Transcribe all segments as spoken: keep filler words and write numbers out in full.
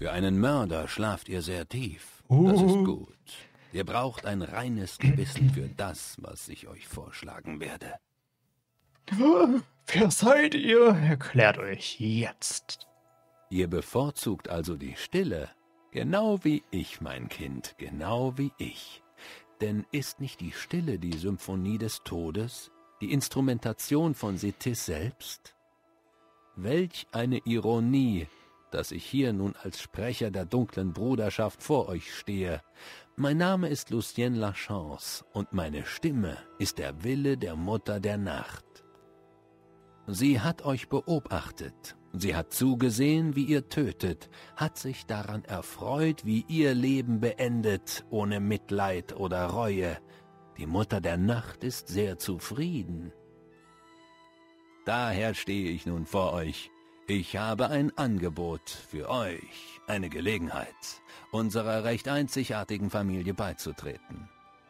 Für einen Mörder schlaft ihr sehr tief. Uh. Das ist gut. Ihr braucht ein reines Gewissen für das, was ich euch vorschlagen werde. Wer seid ihr? Erklärt euch jetzt. Ihr bevorzugt also die Stille, genau wie ich, mein Kind, genau wie ich. Denn ist nicht die Stille die Symphonie des Todes, die Instrumentation von Sethys selbst? Welch eine Ironie, dass ich hier nun als Sprecher der dunklen Bruderschaft vor euch stehe. Mein Name ist Lucien Lachance und meine Stimme ist der Wille der Mutter der Nacht. Sie hat euch beobachtet, sie hat zugesehen, wie ihr tötet, hat sich daran erfreut, wie ihr Leben beendet, ohne Mitleid oder Reue. Die Mutter der Nacht ist sehr zufrieden. Daher stehe ich nun vor euch. Ich habe ein Angebot für euch, eine Gelegenheit, unserer recht einzigartigen Familie beizutreten.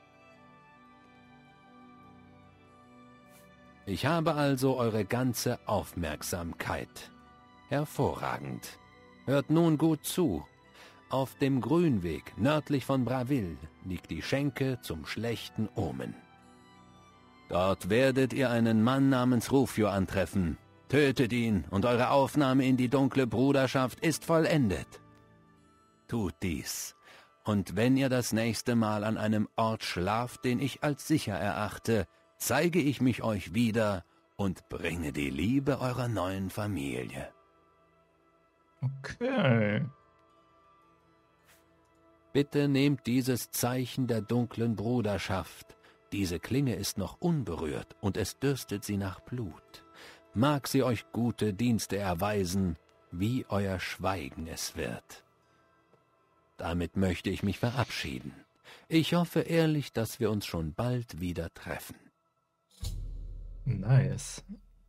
Ich habe also eure ganze Aufmerksamkeit. Hervorragend. Hört nun gut zu. Auf dem Grünweg nördlich von Braville liegt die Schenke zum schlechten Omen. Dort werdet ihr einen Mann namens Rufio antreffen. Tötet ihn, und eure Aufnahme in die dunkle Bruderschaft ist vollendet. Tut dies, und wenn ihr das nächste Mal an einem Ort schlaft, den ich als sicher erachte, zeige ich mich euch wieder und bringe die Liebe eurer neuen Familie. Okay. Bitte nehmt dieses Zeichen der dunklen Bruderschaft. Diese Klinge ist noch unberührt, und es dürstet sie nach Blut. Mag sie euch gute Dienste erweisen, wie euer Schweigen es wird. Damit möchte ich mich verabschieden. Ich hoffe ehrlich, dass wir uns schon bald wieder treffen. Nice.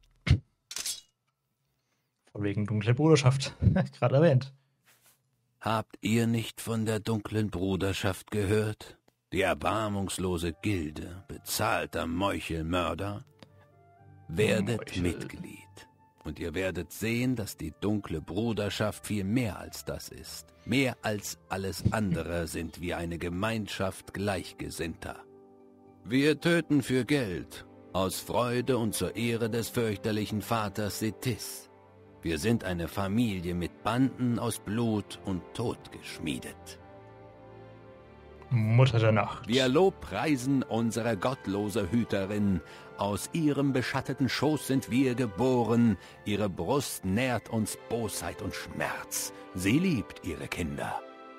Von wegen dunkle Bruderschaft. Gerade erwähnt. Habt ihr nicht von der dunklen Bruderschaft gehört? Die erbarmungslose Gilde bezahlter Meuchelmörder? Werdet Meuchel. Mitglied, und ihr werdet sehen, dass die dunkle Bruderschaft viel mehr als das ist. Mehr als alles andere sind wir eine Gemeinschaft Gleichgesinnter. Wir töten für Geld, aus Freude und zur Ehre des fürchterlichen Vaters Sethys. Wir sind eine Familie mit Banden aus Blut und Tod geschmiedet. Mutter der Nacht. Wir lobpreisen unsere gottlose Hüterin. Aus ihrem beschatteten Schoß sind wir geboren. Ihre Brust nährt uns Bosheit und Schmerz. Sie liebt ihre Kinder.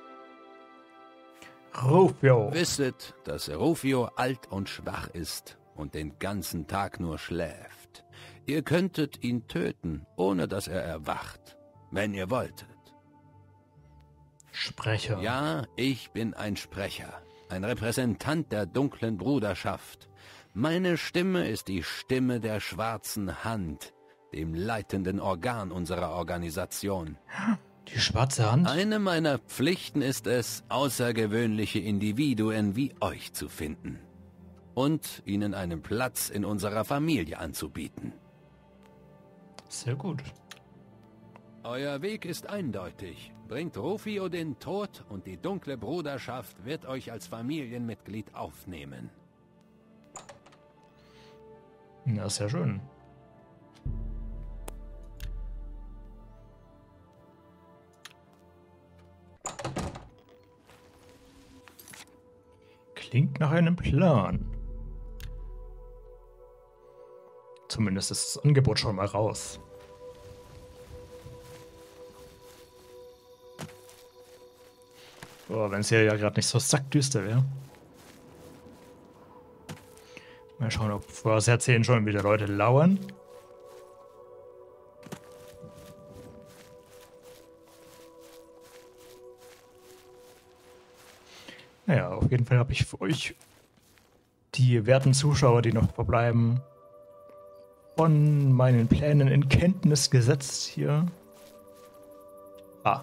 Rufio. Wisset, dass Rufio alt und schwach ist und den ganzen Tag nur schläft. Ihr könntet ihn töten, ohne dass er erwacht, wenn ihr wolltet. Sprecher. Ja, ich bin ein Sprecher, ein Repräsentant der dunklen Bruderschaft. Meine Stimme ist die Stimme der schwarzen Hand, dem leitenden Organ unserer Organisation. Die schwarze Hand? Eine meiner Pflichten ist es, außergewöhnliche Individuen wie euch zu finden und ihnen einen Platz in unserer Familie anzubieten. Sehr gut. Euer Weg ist eindeutig. Bringt Rufio den Tod und die dunkle Bruderschaft wird euch als Familienmitglied aufnehmen. Na, sehr schön. Klingt nach einem Plan. Zumindest ist das Angebot schon mal raus. Oh, wenn es hier ja gerade nicht so sackdüster wäre. Mal schauen, ob vor das Erzählen schon wieder Leute lauern. Naja, auf jeden Fall habe ich für euch die werten Zuschauer, die noch verbleiben, von meinen Plänen in Kenntnis gesetzt hier. Ah.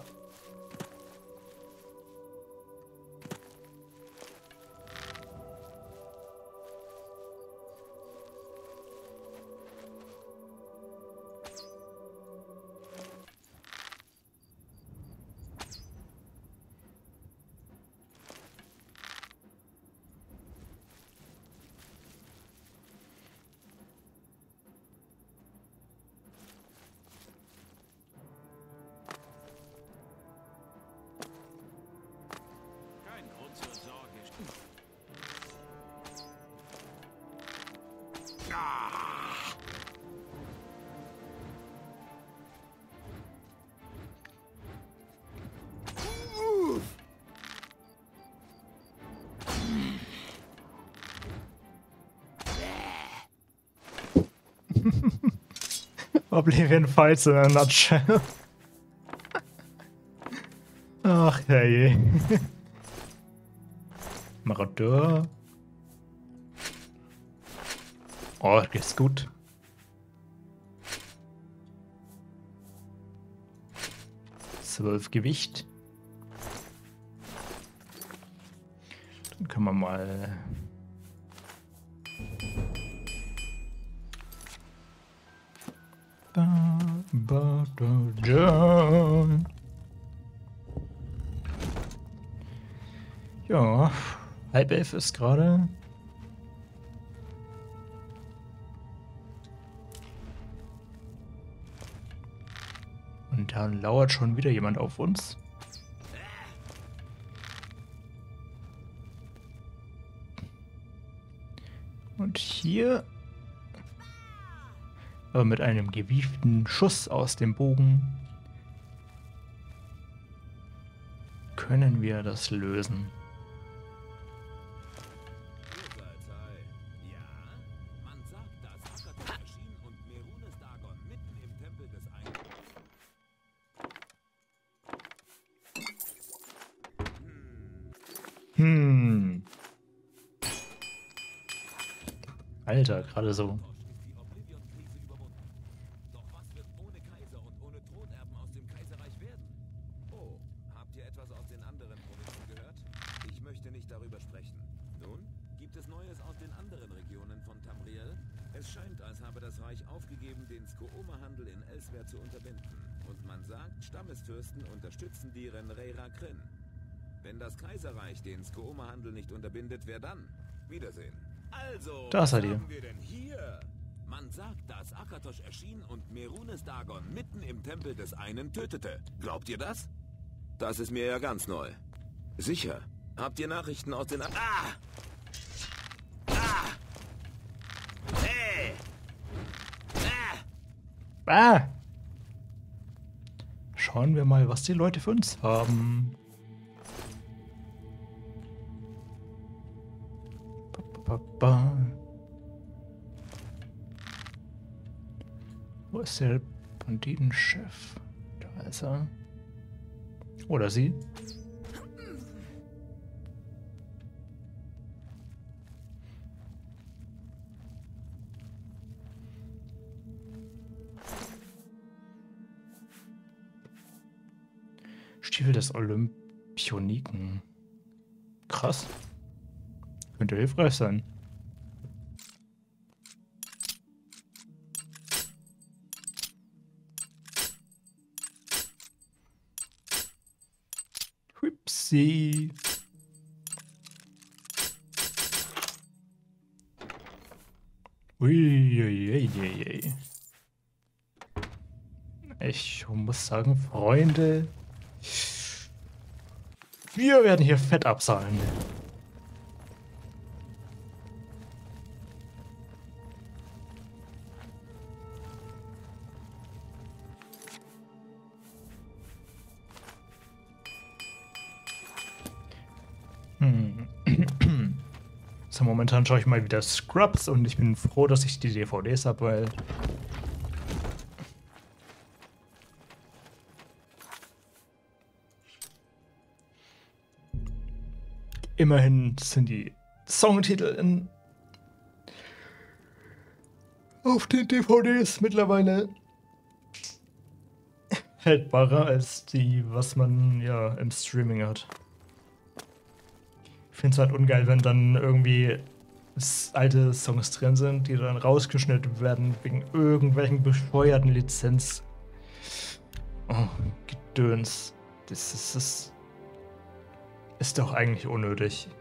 Oblivion Fights in a nutshell. Ach, herrje. Marodeur. Oh, geht's gut. Zwölf Gewicht. Dann können wir mal... Ba, ba, da, da. Ja, halb elf ist gerade. Und da lauert schon wieder jemand auf uns. Und hier, aber mit einem gewieften Schuss aus dem Bogen, können wir das lösen. Hm. Alter, gerade so. Doch was wird ohne Kaiser und ohne Thronerben aus dem Kaiserreich werden? Oh, habt ihr etwas aus den anderen Provinzen gehört? Ich möchte nicht darüber sprechen. Nun, gibt es Neues aus den anderen Regionen von Tamriel? Es scheint, als habe das Reich aufgegeben, den Skooma-Handel in Elsweyr zu unterbinden. Und man sagt, Stammesfürsten unterstützen die Renreira Kryn. Wenn das Kaiserreich den Skooma-Handel nicht unterbindet, wer dann? Wiedersehen. Also, da was seid ihr. haben wir denn hier? Man sagt, dass Akatosh erschien und Merunes Dagon mitten im Tempel des einen tötete. Glaubt ihr das? Das ist mir ja ganz neu. Sicher. Habt ihr Nachrichten aus den... Ah! Ah! Hey! Ah! Ah! Schauen wir mal, was die Leute für uns haben. Ba, ba, ba. Wo ist der Banditenchef? Da ist er. Oder sie. Stiefel des Olympioniken. Krass. Könnte hilfreich sein. Hüpsi. Uiuiuiui. Ich muss sagen, Freunde, wir werden hier fett absahlen. Hm. So, momentan schaue ich mal wieder Scrubs und ich bin froh, dass ich die D V Ds habe, weil immerhin sind die Songtitel in auf den D V Ds mittlerweile haltbarer als die, was man ja im Streaming hat. Ich finde es halt ungeil, wenn dann irgendwie alte Songs drin sind, die dann rausgeschnitten werden wegen irgendwelchen bescheuerten Lizenz. Oh, Gedöns. Das ist, das ist doch eigentlich unnötig.